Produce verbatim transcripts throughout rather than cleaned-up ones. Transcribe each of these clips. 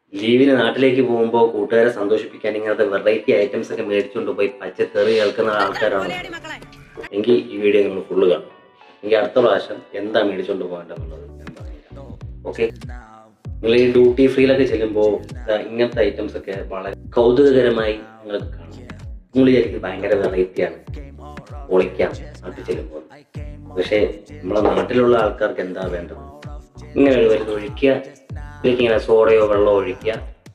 ലീവിന് നാട്ടിലേക്ക് പോകുമ്പോൾ കൂട്ടുകാരെ സന്തോഷിപ്പിക്കാൻ ഇങ്ങനത്തെ വെറൈറ്റി ഐറ്റംസ് ഒക്കെ മേടിച്ചുകൊണ്ട് പോയി പച്ചത്തെറി കേൾക്കുന്ന ആൾക്കാരാണ് എങ്കിൽ ഈ വീഡിയോ നിങ്ങൾ ഫുള്ള് കാണും. എങ്കിൽ അടുത്ത പ്രാവശ്യം എന്താ മേടിച്ചുകൊണ്ട് പോകേണ്ടതെന്നുള്ളത് ഞാൻ പറയാം. ഓക്കെ, നിങ്ങൾ ഈ ഡ്യൂട്ടി ഫ്രീയിലൊക്കെ ചെല്ലുമ്പോൾ ഇങ്ങനത്തെ ഐറ്റംസ് ഒക്കെ വളരെ കൗതുകകരമായി നിങ്ങൾക്ക് കാണും. നിങ്ങൾ വിചാരിക്കുന്നത് ഭയങ്കര വെറൈറ്റിയാണ്, പൊളിക്കാം നാട്ടിൽ ചെല്ലുമ്പോൾ. പക്ഷേ നമ്മളെ നാട്ടിലുള്ള ആൾക്കാർക്ക് എന്താ വേണ്ടത്? ഇങ്ങനെ ഒരു വരുന്നത് ഒഴിക്കുക, ഇതിലേക്ക് ഇങ്ങനെ സോഡയോ വെള്ളമോ ഒഴിക്കുക,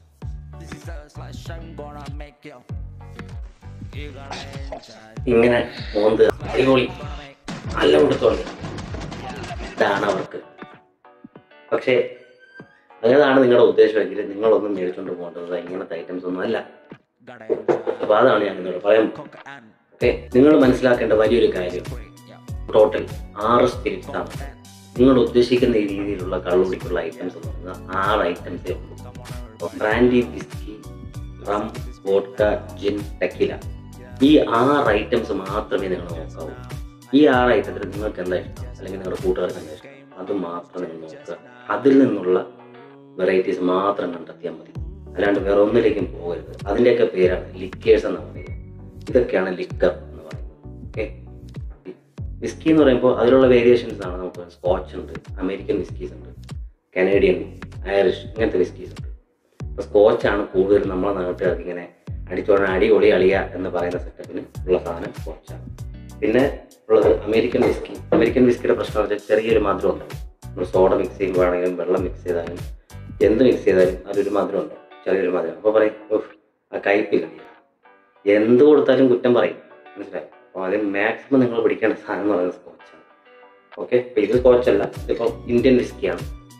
ഇങ്ങനെ മോന്ത് അടിപൊളി നല്ല കൊടുത്തോണ്ട്. ഇതാണ് അവർക്ക്. പക്ഷേ അങ്ങനെയാണ് നിങ്ങളുടെ ഉദ്ദേശമെങ്കിൽ നിങ്ങളൊന്നും മേടിച്ചുകൊണ്ട് പോകേണ്ടത് ഇങ്ങനത്തെ ഐറ്റംസ് ഒന്നും അല്ല. അപ്പൊ അതാണ് ഞാൻ നിങ്ങളോട് പറയാൻ. ഓക്കെ, നിങ്ങൾ മനസ്സിലാക്കേണ്ട വലിയൊരു കാര്യം, ടോട്ടൽ ആറ് സ്പിരിറ്റ്സ് ആണ്. നിങ്ങൾ ഉദ്ദേശിക്കുന്ന ഈ രീതിയിലുള്ള കള്ളുടിക്കുള്ള ഐറ്റംസ് എന്ന് പറഞ്ഞാൽ ആറ് ഐറ്റംസേ ഉള്ളൂ. Brandy, whisky, rum, vodka, gin, tequila. ഈ ആറ് ഐറ്റംസ് മാത്രമേ നിങ്ങൾ നോക്കാവൂ. ഈ ആറ് ഐറ്റത്തിൽ നിങ്ങൾക്ക് എന്താ ഇഷ്ടം, അല്ലെങ്കിൽ നിങ്ങളുടെ കൂട്ടുകാർക്ക് എന്താ ഇഷ്ടം, അത് മാത്രം നിങ്ങൾ നോക്കുക. അതിൽ നിന്നുള്ള വെറൈറ്റീസ് മാത്രം കണ്ടെത്തിയാൽ മതി. അല്ലാണ്ട് വേറെ ഒന്നിലേക്കും പോകരുത്. അതിൻ്റെയൊക്കെ പേരാണ് ലിക്കേഴ്സ് എന്ന് പറയുന്നത്. ഇതൊക്കെയാണ് ലിക്കർ എന്ന് പറയുന്നത്. ഓക്കെ, വിസ്കി എന്ന് പറയുമ്പോൾ അതിലുള്ള വേരിയേഷൻസ് ആണ്. നമുക്ക് സ്കോച്ച് ഉണ്ട്, അമേരിക്കൻ വിസ്കീസ് ഉണ്ട്, കനേഡിയൻ, ഐറിഷ്, ഇങ്ങനത്തെ വിസ്കീസ് ഉണ്ട്. അപ്പോൾ സ്കോച്ചാണ് കൂടുതൽ നമ്മളെ നാട്ടുകാർക്ക് ഇങ്ങനെ അടിച്ചോടാൻ അടിപൊളി അളിയ എന്ന് പറയുന്ന സെറ്റപ്പിന് ഉള്ള സാധനം സ്കോച്ചാണ്. പിന്നെ ഉള്ളത് അമേരിക്കൻ വിസ്കി. അമേരിക്കൻ വിസ്കിയുടെ പ്രശ്നം വെച്ചാൽ ചെറിയൊരു മധുരം ഉണ്ട്. നമ്മൾ സോഡ മിക്സ് ചെയ്യുമ്പോഴാണെങ്കിലും വെള്ളം മിക്സ് ചെയ്താലും എന്ത് മിക്സ് ചെയ്താലും അതൊരു മധുരം ഉണ്ട്, ചെറിയൊരു മധുരം. അപ്പോൾ പറയും ഓഹ് ആ കയ്പില്ല, എന്ത് കൊടുത്താലും കുറ്റം പറയും. മനസ്സിലായി? അപ്പോൾ അതിൽ മാക്സിമം നിങ്ങൾ പിടിക്കേണ്ട സാധനം എന്ന് പറയുന്നത് സ്കോച്ചാണ്. ഓക്കെ, അപ്പോൾ ഇത് സ്കോച്ചല്ല, ഇതിപ്പോൾ ഇന്ത്യൻ വിസ്കിയാണ്.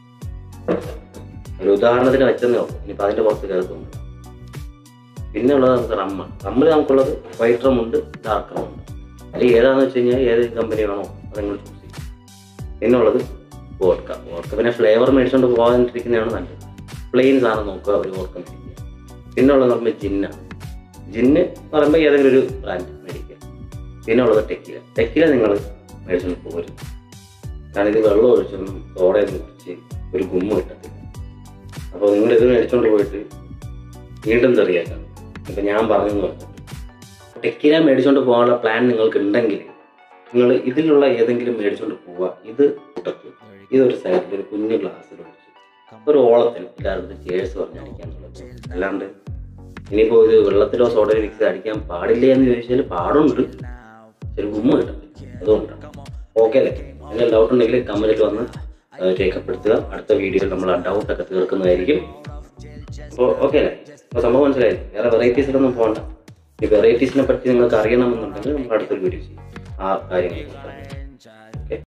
ഒരു ഉദാഹരണത്തിന് വെച്ചെന്നേ ഉള്ളൂ. ഇനിയിപ്പോൾ അതിൻ്റെ പുറത്ത് കയറുന്നുണ്ട്. പിന്നെ ഉള്ളത് നമുക്ക് റമ്മാണ്. റമ്മിൽ നമുക്കുള്ളത് വൈറ്റ് റം ഉണ്ട്, ഡാർക്ക് റം ഉണ്ട്. അല്ലെങ്കിൽ ഏതാണെന്ന് വെച്ച് കഴിഞ്ഞാൽ ഏത് കമ്പനി വേണോ അത് നിങ്ങൾ ചൂസ് ചെയ്യും. പിന്നെ ഉള്ളത് വോഡ്ക. വോഡ്ക പിന്നെ ഫ്ലേവർ മേടിച്ചുകൊണ്ട് പോകാതിരിക്കുന്നതാണ് നല്ലത്. പ്ലെയിൻ സാധനം നോക്കുക, ഒരു വോഡ്ക മേടിക്കുക. പിന്നെ ഉള്ളത് നമ്മൾ ജിന്നാണ്. ജിന്ന് പറയുമ്പോൾ ഏതെങ്കിലും ഒരു ബ്രാൻഡ് മേടിക്കുക. പിന്നെ ഉള്ളത് ടെക്കില. ടെക്കില നിങ്ങൾ മേടിച്ചുകൊണ്ട് പോകരുത്. കാരണം ഇത് വെള്ളം ഒഴിച്ചൊന്നും സോഡയൊന്നും കുടിച്ച് ഒരു ഗുമ്മ കിട്ടത്തില്ല. അപ്പോൾ നിങ്ങളിത് മേടിച്ചുകൊണ്ട് പോയിട്ട് വീണ്ടും തെറിയാക്കാം. ഇപ്പം ഞാൻ പറഞ്ഞെന്ന് പറഞ്ഞിട്ട് ടെക്കില മേടിച്ചുകൊണ്ട് പോകാനുള്ള പ്ലാൻ നിങ്ങൾക്ക് ഉണ്ടെങ്കിൽ നിങ്ങൾ ഇതിലുള്ള ഏതെങ്കിലും മേടിച്ചുകൊണ്ട് പോവുക. ഇത് കൂട്ടത്തിൽ ഇതൊരു സൈഡിൽ ഒരു കുഞ്ഞു ഗ്ലാസ്സിൽ ഒഴിച്ച് ഒരു ഓളത്തിൽ എല്ലാവരും ചേഴ്സ് പറഞ്ഞ് അടിക്കാന്നുള്ളത്. അല്ലാണ്ട് ഇനിയിപ്പോൾ ഇത് വെള്ളത്തിലോ സോഡയോ മിക്സ് ചെയ്ത് അടിക്കാൻ പാടില്ല എന്ന് ചോദിച്ചാൽ പാടുണ്ട്, ഒരു ഗുമ്മ കിട്ടത്തില്ല. അതുകൊണ്ടാണ്. ഓക്കെ അല്ലേ? എന്തെങ്കിലും ഡൗട്ട് ഉണ്ടെങ്കിൽ കമൻറ്റിൽ വന്ന് രേഖപ്പെടുത്തുക. അടുത്ത വീഡിയോയിൽ നമ്മൾ ആ ഡൗട്ടൊക്കെ തീർക്കുന്നതായിരിക്കും. അപ്പോൾ ഓക്കെ അല്ലേ? അപ്പോൾ സംഭവം മനസ്സിലായി. വേറെ വെറൈറ്റീസിലൊന്നും പോകണ്ട. ഈ വെറൈറ്റീസിനെ പറ്റി നിങ്ങൾക്ക് അറിയണമെന്നുണ്ടെങ്കിൽ നമ്മൾ അടുത്തൊരു വീഡിയോ ചെയ്യും ആ കാര്യങ്ങൾ.